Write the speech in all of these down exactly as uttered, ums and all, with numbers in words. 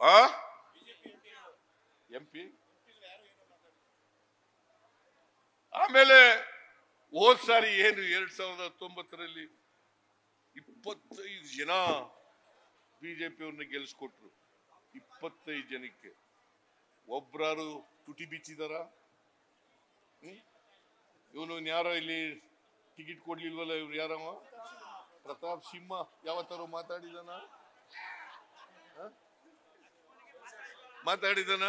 ಆ M P ಆಮೇಲೆ ಹೋದ್ ಸಾರಿ ಏನು ಎರಡ್ ಸಾವಿರದ ಹತ್ತೊಂಬತ್ತರಲ್ಲಿ ಇಪ್ಪತ್ತೈದು ಜನ ಬಿಜೆಪಿಯವ್ರನ್ನ ಗೆಲ್ಲಿಸ್ಕೊಟ್ರು. ಇಪ್ಪತ್ತೈದು ಜನಕ್ಕೆ ಒಬ್ರಾರು ತುಟಿ ಬಿಚ್ಚಿದಾರ? ಇವನು ಯಾರೋ ಇಲ್ಲಿ ಟಿಕೆಟ್ ಕೊಡ್ಲಿಲ್ವಲ್ಲ, ಇವ್ರು ಯಾರವ ಪ್ರತಾಪ್ ಸಿಂಹ ಯಾವತ್ತಾರು ಮಾತಾಡಿದನ ಮಾತಾಡಿದನ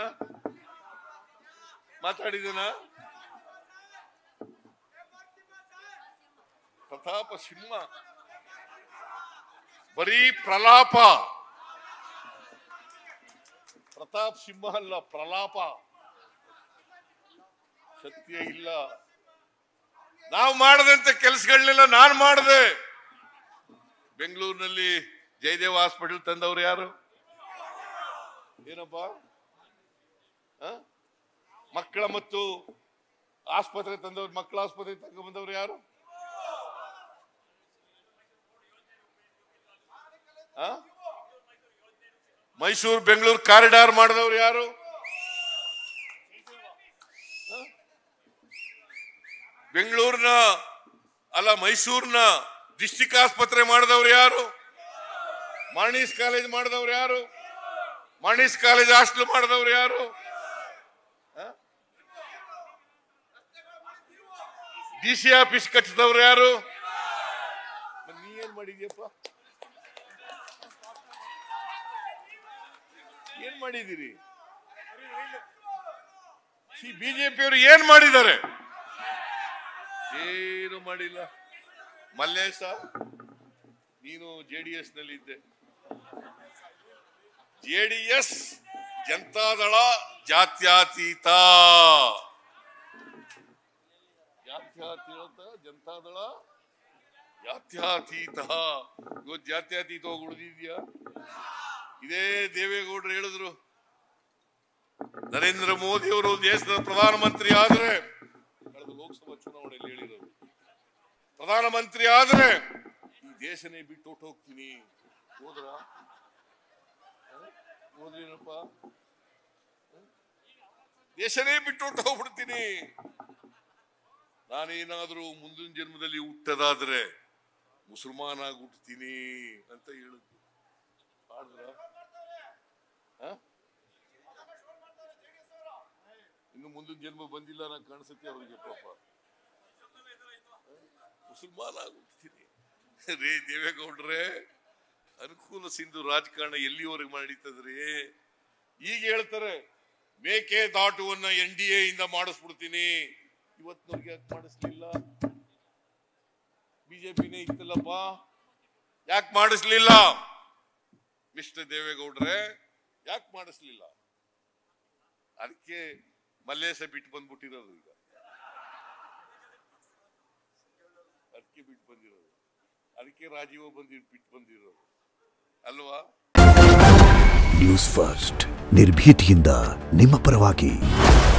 ಮಾತಾಡಿದನ ಪ್ರತಾಪ ಸಿಂಹ ಬರೀ ಪ್ರಲಾಪ. ಪ್ರತಾಪ್ ಸಿಂಹ ಅಲ್ಲ, ಪ್ರಲಾಪ. ಸತ್ಯ ಇಲ್ಲ. ನಾವು ಮಾಡದಂತ ಕೆಲಸಗಳನ್ನೆಲ್ಲ ನಾನು ಮಾಡಿದೆ. ಬೆಂಗಳೂರಿನಲ್ಲಿ ಜಯದೇವ ಹಾಸ್ಪಿಟಲ್ ತಂದವರು ಯಾರು? ಏನಪ್ಪ ಮಕ್ಕಳ ಮತ್ತು ಆಸ್ಪತ್ರೆ ತಂದವ್ರು, ಮಕ್ಕಳ ಆಸ್ಪತ್ರೆ ತಗೊಂಡು ಬಂದವರು ಯಾರು? ಮೈಸೂರು ಬೆಂಗಳೂರು ಕಾರಿಡಾರ್ ಮಾಡಿದವರು ಯಾರು? ಬೆಂಗಳೂರಿನ ಅಲ್ಲ ಮೈಸೂರಿನ ಡಿಸ್ಟಿಕ್ ಆಸ್ಪತ್ರೆ ಮಾಡಿದವರು ಯಾರು? ಮಾರ್ನಿಸ್ ಕಾಲೇಜ್ ಮಾಡಿದವರು ಯಾರು? ಮಾರ್ನಿಸ್ ಕಾಲೇಜ್ ಹಾಸ್ಟೆಲ್ ಮಾಡಿದವರು ಯಾರು? ಡಿ ಸಿ ಆಫೀಸ್ ಕಟ್ಟಿದವರು ಯಾರು? ನೀ ಏನ್ ಮಾಡಿದ್ಯಪ್ಪ? ಏನ್ ಮಾಡಿದ್ದೀರಿ? ಬಿಜೆಪಿಯವರು ಏನ್ ಮಾಡಿದ್ದಾರೆ? ಏನು ಮಾಡಿಲ್ಲ. ಮಲ್ಲೇಶ, ನೀನು ಜೆಡಿಎಸ್ ನಲ್ಲಿ ಇದ್ದೆ. ಜೆಡಿಎಸ್ ಜನತಾದಳ ಜಾತ್ಯತೀತ. ಜಾತ್ಯತೀತ ಜನತಾದಳ ಜಾತ್ಯತೀತ. ಇವತ್ತು ಜಾತ್ಯತೀತ ಹೋಗಿ ಉಳಿದಿದ್ಯಾ? ಇದೇ ದೇವೇಗೌಡರು ಹೇಳಿದ್ರು, ನರೇಂದ್ರ ಮೋದಿ ಅವರು ದೇಶದ ಪ್ರಧಾನಮಂತ್ರಿ ಆದ್ರೆ, ಕಳೆದ ಲೋಕಸಭಾ ಚುನಾವಣೆಯಲ್ಲಿ ಹೇಳಿದರು, ಪ್ರಧಾನಮಂತ್ರಿ ಆದ್ರೆ ಈ ದೇಶನೇ ಬಿಟ್ಟು ಹೊಟ್ಟು ಹೋಗ್ತೀನಿ. ಹೋದ್ರ ಹೋದ್ರೇನಪ್ಪ? ದೇಶನೇ ಬಿಟ್ಟು ಹೊಟ್ಟು ಹೋಗ್ಬಿಡ್ತೀನಿ. ನಾನೇನಾದ್ರೂ ಮುಂದಿನ ಜನ್ಮದಲ್ಲಿ ಹುಟ್ಟದಾದ್ರೆ ಮುಸಲ್ಮಾನ್ ಆಗಿ ಹುಟ್ಟತೀನಿ ಅಂತ ಹೇಳಿದ್ರು. ಆದ್ರ ಇನ್ನು ಮುಂದಿನ ಜನ್ಮ ಬಂದಿಲ್ಲ ನಂಗೆ ಕಾಣಿಸುತ್ತೆ ಅವರಿಗೆ. ಪಾಪ ಮುಸಲ್ಮಾನ್ ಆಗುತ್ತೀನಿ ರೇ ದೇವೇಗೌಡ್ರೆ. ಅನುಕೂಲ ಸಿಂಧು ರಾಜಕಾರಣ ಎಲ್ಲಿವರೆಗೆ ಮಾಡೀತದ್ರಿ? ಈಗ ಹೇಳ್ತಾರೆ ಮೇಕೆದಾಟುವನ್ನ ಎನ್ ಡಿ ಎ ಇಂದ ಮಾಡಿಸ್ಬಿಡ್ತೀನಿ. ಇವತ್ತಿನವ್ರಿಗೆ ಯಾಕೆ ಮಾಡಿಸ್ಲಿಲ್ಲ? ಬಿಜೆಪಿನೇ ಇತ್ತಲ್ಲಪ್ಪ, ಯಾಕೆ ಮಾಡಿಸ್ಲಿಲ್ಲ? ಮಿಸ್ಟರ್ ದೇವೇಗೌಡ್ರೆ ಯಾಕೆ ಮಾಡಿಸ್ಲಿಲ್ಲ? ಅದಕ್ಕೆ ಮಲ್ಲೇಶ ಬಿಟ್ಟು ಬಂದ್ಬಿಟ್ಟಿರೋದು. ಈಗ ಅದಕ್ಕೆ ಬಿಟ್ಟು ಬಂದಿರೋದು. ಅದಕ್ಕೆ ರಾಜೀವ ಬಂದಿ ಬಿಟ್ಟು ಬಂದಿರೋದು ಅಲ್ವಾ? ನ್ಯೂಸ್ ಫಸ್ಟ್ ನಿರ್ಭೀತಿಯಿಂದ ನಿಮ್ಮ ಪರವಾಗಿ.